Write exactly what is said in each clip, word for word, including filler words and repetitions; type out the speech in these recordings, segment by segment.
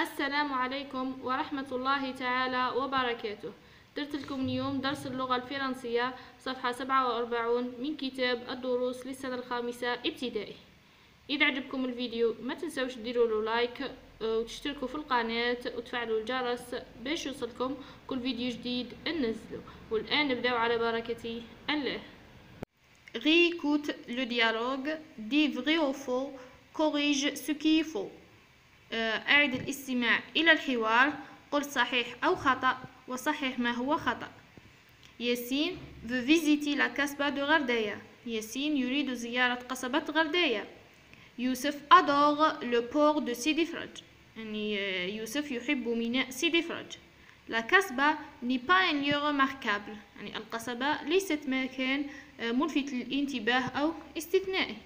السلام عليكم ورحمة الله تعالى وبركاته. درت لكم اليوم درس اللغة الفرنسية صفحة سبعة وأربعين من كتاب الدروس للسنة الخامسة ابتدائي. إذا عجبكم الفيديو ما تنسوش ديروا له لايك وتشتركوا في القناة وتفعلوا الجرس باش يوصلكم كل فيديو جديد ننزله. والآن نبداو على بركة الله. Réécoute le dialogue, dis vrai ou faux, corrige ce qu'il faut. أعد الاستماع إلى الحوار، قل صحيح أو خطأ وصحح ما هو خطأ. ياسين veut visiter la casbah de غرداية. ياسين يريد زيارة قصبة غرداية. يوسف adore le port de سيدي فرج. يعني يوسف يحب ميناء سيدي فرج. La casbah n'est pas un lieu remarquable. يعني القصبة ليست مكان ملفت للانتباه أو استثنائي.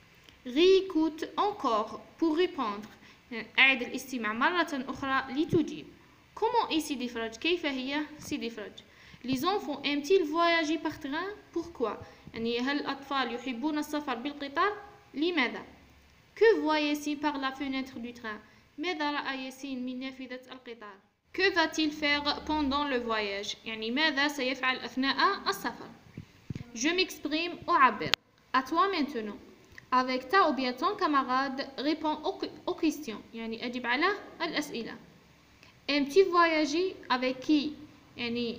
Réécoute encore pour répondre. أعد الاستماع مرة أخرى لتجيب. Comment est سيدي فرج؟ كيف هي سيدي فرج؟ Les enfants aiment-ils voyager par train? Pourquoi؟ يعني هل الأطفال يحبون السفر بالقطار؟ لماذا؟ Que voit ياسين par la fenêtre du train؟ ماذا رأى ياسين من نافذة القطار؟ Que va-t-il faire pendant le voyage؟ يعني ماذا سيفعل أثناء السفر؟ Je m'exprime أعبر. À toi maintenant. Avec ta ou bien ton camarade, réponds aux questions. يعني أجب على الأسئلة. Aimes-tu voyager avec qui؟ يعني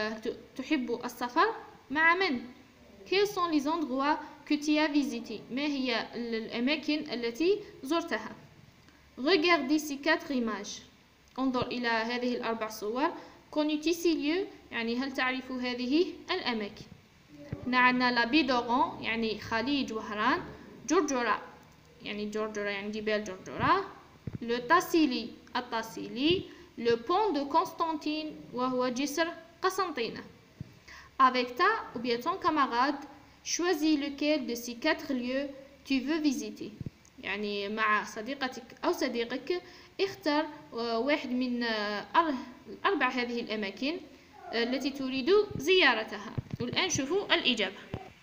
تحب السفر مع من؟ Quels sont les endroits que tu as visités؟ ما هي الأماكن التي زرتها؟ Regardez ces quatre images. انظر إلى هذه الأربع صور. Connais-tu ces lieux؟ يعني هل تعرف هذه الأماكن؟ عندنا لا بيدورون يعني خليج وهران. جورجورا يعني جورجورا يعني جبال جورجورا. لو تاسيلي التاسيلي. لو بون دو كونستانتين وهو جسر قسنطينة. Avec ta ou bien ton camarade, choisis lequel de ces quatre lieux tu veux visiter. يعني مع صديقتك أو صديقك اختر واحد من أربع هذه الأماكن التي تريد زيارتها. والآن شوفوا الإجابة.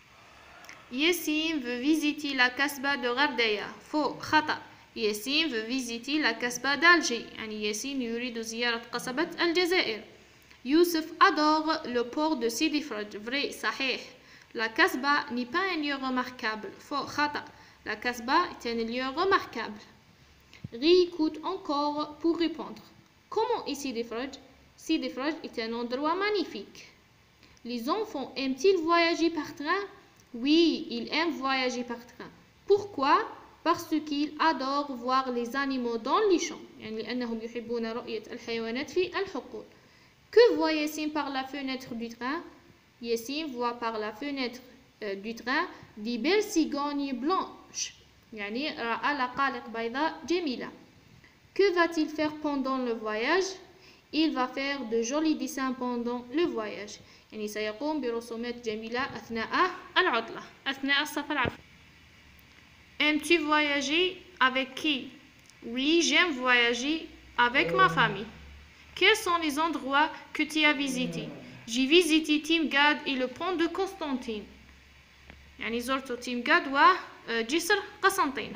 ياسين veut visiter la casbah de غرداية. فو خطأ. ياسين veut visiter la casbah d'Alger. يعني ياسين يريد زيارة قصبة الجزائر. يوسف adore le port de سيدي فرج. vrai صحيح. La casbah n'est pas un lieu remarquable. فو خطأ. La casbah est un lieu remarquable. Réécoute encore pour répondre. Comment est سيدي فرج؟ سيدي فرج est un endroit magnifique. Les enfants aiment-ils voyager par train? Oui, ils aiment voyager par train. Pourquoi? Parce qu'ils adorent voir les animaux dans les champs. يعني لأنهم يحبون رؤية الحيوانات في الحقول. Que voit Yassine par la fenêtre du train? Yassine voit par la fenêtre euh, du train des belles cigognes blanches. يعني رأى لقالق بيضاء جميلة. Que va-t-il faire pendant le voyage? Il va faire de jolis dessins pendant le voyage. يعني سيقوم برسومات جميلة أثناء العطلة أثناء السفر عفوا. Aimes-tu voyager avec qui? Oui, j'aime voyager avec ma famille. Quels sont les endroits que tu as visités? J'ai visité Timgad et le pont de Constantine. يعني زرت تيمغاد وجسر قسنطينة.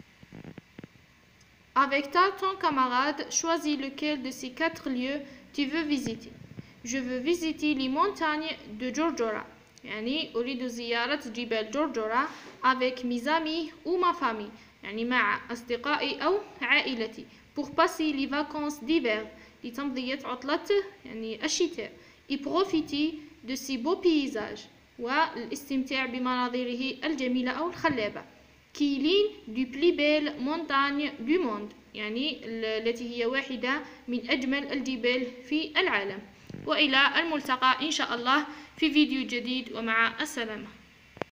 Avec ta ton camarade, choisis lequel de ces quatre lieux tu veux visiter. Je veux visiter les montagnes de Jorjora. يعني أريد زيارة جبال جورجورا avec mes amis ou ma famille. يعني مع أصدقائي أو عائلتي. Pour passer les vacances d'hiver. لتمضية عطلة يعني الشتاء. Et profiter de ces beaux paysages. والاستمتاع بمناظره الجميلة أو الخلابة. Qui l'une du plus belles montagnes du monde. يعني التي هي واحدة من أجمل الجبال في العالم. وإلى الملتقى إن شاء الله في فيديو جديد ومع السلامة.